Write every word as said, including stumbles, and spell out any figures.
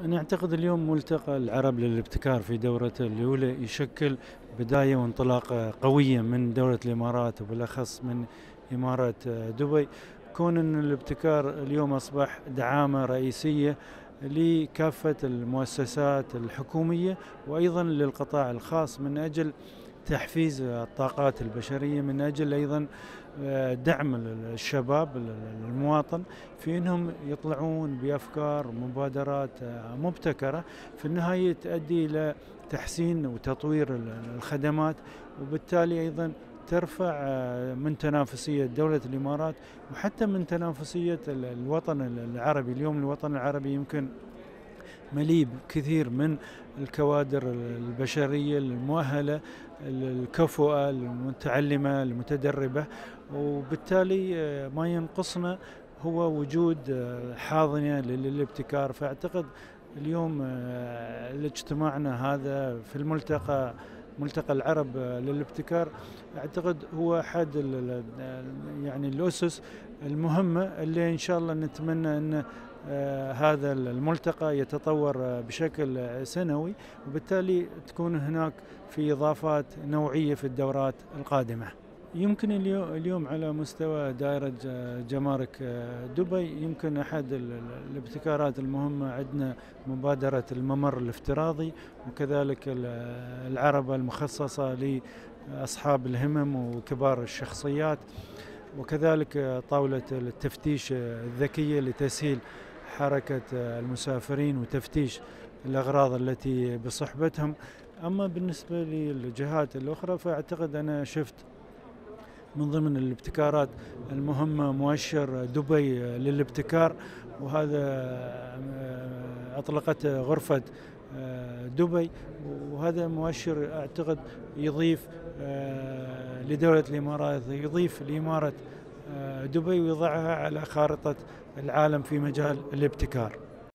أنا أعتقد اليوم ملتقى العرب للابتكار في دورته الأولى يشكل بداية وانطلاقة قوية من دولة الإمارات وبالأخص من إمارة دبي، كون أن الابتكار اليوم أصبح دعامة رئيسية لكافة المؤسسات الحكومية وأيضا للقطاع الخاص من أجل تحفيز الطاقات البشرية، من أجل أيضا دعم الشباب المواطن في أنهم يطلعون بأفكار مبادرات مبتكرة في النهاية تؤدي إلى تحسين وتطوير الخدمات، وبالتالي أيضا ترفع من تنافسية دولة الإمارات وحتى من تنافسية الوطن العربي. اليوم الوطن العربي يمكن مليء كثير من الكوادر البشرية المؤهلة الكفؤة المتعلمة المتدربة، وبالتالي ما ينقصنا هو وجود حاضنة للابتكار. فأعتقد اليوم اجتماعنا هذا في الملتقى ملتقى العرب للابتكار أعتقد هو أحد يعني الأسس المهمة اللي إن شاء الله نتمنى أن آه هذا الملتقى يتطور بشكل سنوي، وبالتالي تكون هناك في إضافات نوعية في الدورات القادمة. يمكن اليوم على مستوى دائرة جمارك دبي يمكن أحد الابتكارات المهمة عندنا مبادرة الممر الافتراضي، وكذلك العربة المخصصة لأصحاب الهمم وكبار الشخصيات، وكذلك طاولة التفتيش الذكية لتسهيل حركة المسافرين وتفتيش الأغراض التي بصحبتهم. أما بالنسبة للجهات الأخرى فأعتقد أنا شفت من ضمن الابتكارات المهمة مؤشر دبي للابتكار، وهذا أطلقت غرفة دبي، وهذا مؤشر أعتقد يضيف لدولة الإمارات، يضيف لإمارة دبي ويضعها على خارطة العالم في مجال الابتكار.